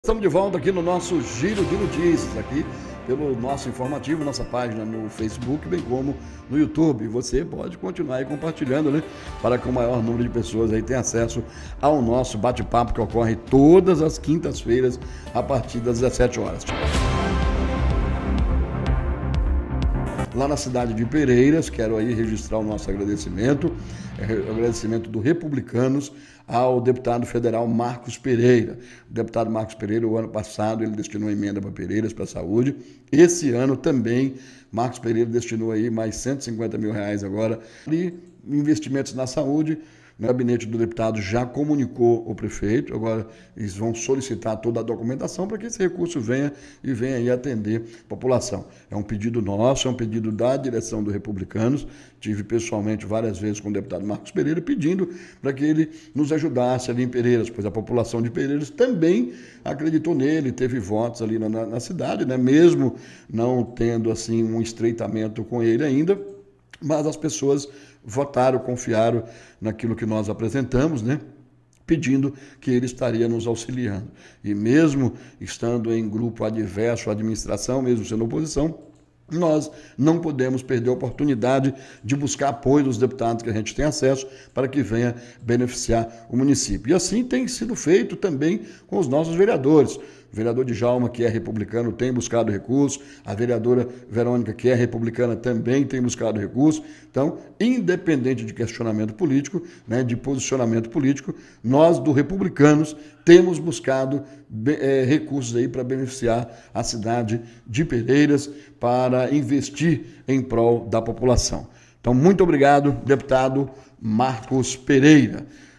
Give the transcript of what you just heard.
Estamos de volta aqui no nosso Giro de Notícias, aqui pelo nosso informativo, nossa página no Facebook, bem como no YouTube. Você pode continuar aí compartilhando, né? Para que o maior número de pessoas aí tenha acesso ao nosso bate-papo que ocorre todas as quintas-feiras a partir das 17 horas. Lá na cidade de Pereiras, quero aí registrar o nosso agradecimento do Republicanos ao deputado federal Marcos Pereira. O deputado Marcos Pereira, o ano passado, ele destinou emenda para Pereiras, para a saúde. Esse ano também, Marcos Pereira destinou aí mais R$150 mil agora e investimentos na saúde. O gabinete do deputado já comunicou o prefeito, agora eles vão solicitar toda a documentação para que esse recurso venha aí atender a população. É um pedido nosso, é um pedido da direção do Republicanos. Tive pessoalmente várias vezes com o deputado Marcos Pereira pedindo para que ele nos ajudasse ali em Pereiras, pois a população de Pereiras também acreditou nele, teve votos ali na cidade, né? Mesmo não tendo assim um estreitamento com ele ainda, mas as pessoas votaram, confiaram naquilo que nós apresentamos, né? Pedindo que ele estaria nos auxiliando. E mesmo estando em grupo adverso à administração, mesmo sendo oposição, nós não podemos perder a oportunidade de buscar apoio dos deputados que a gente tem acesso para que venha beneficiar o município. E assim tem sido feito também com os nossos vereadores. O vereador Djalma, que é republicano, tem buscado recursos. A vereadora Verônica, que é republicana, também tem buscado recursos. Então, independente de questionamento político, né, de posicionamento político, nós do Republicanos temos buscado recursos aí para beneficiar a cidade de Pereiras, para investir em prol da população. Então, muito obrigado, deputado Marcos Pereira.